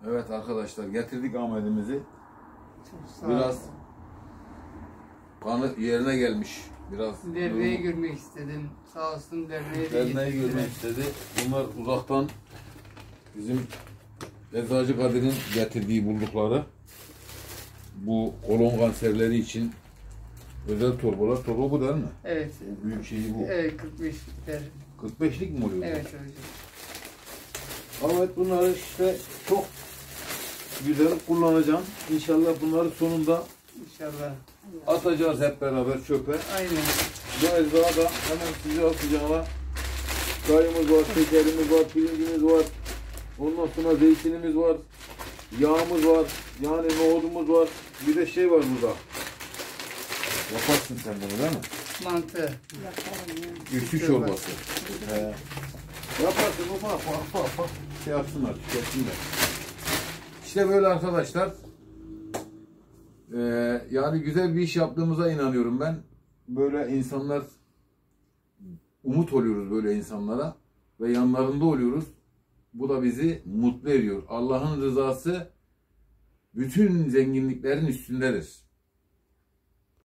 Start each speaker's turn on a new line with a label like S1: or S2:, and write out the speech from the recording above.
S1: Evet arkadaşlar, getirdik Ahmet'imizi.
S2: Çok sağ
S1: Biraz
S2: ol.
S1: kanı yerine gelmiş. Biraz
S2: Derneği görmek istedim. Sağ olsun derneği de
S1: derneği
S2: getirdiler.
S1: görmek istedi. Bunlar uzaktan bizim Eczacı Kadir'in getirdiği buldukları bu kolon kanserleri için özel torbalar. Torba bu değil mi?
S2: Evet.
S1: Büyük şeyi bu.
S2: Evet 45'likler.
S1: 45'lik mi oluyor?
S2: Evet hocam.
S1: Evet, bunları işte çok güzel kullanacağım. İnşallah bunları sonunda
S2: İnşallah.
S1: atacağız hep beraber çöpe.
S2: Aynen.
S1: Bu eczada da hemen size atacağına çayımız var, şekerimiz var, pirincimiz var. Ondan sonra zeytinimiz var, yağımız var, yani nohudumuz var. Bir de şey var burada. Yaparsın sen bunu değil mi?
S2: Mantı.
S1: Üçlü çorbası. Yaparsın ufak şey yapsınlar, tüketsinler. İşte böyle arkadaşlar. Yani güzel bir iş yaptığımıza inanıyorum ben. Böyle insanlar, umut oluyoruz böyle insanlara ve yanlarında oluyoruz. Bu da bizi mutlu ediyor. Allah'ın rızası bütün zenginliklerin üstündedir.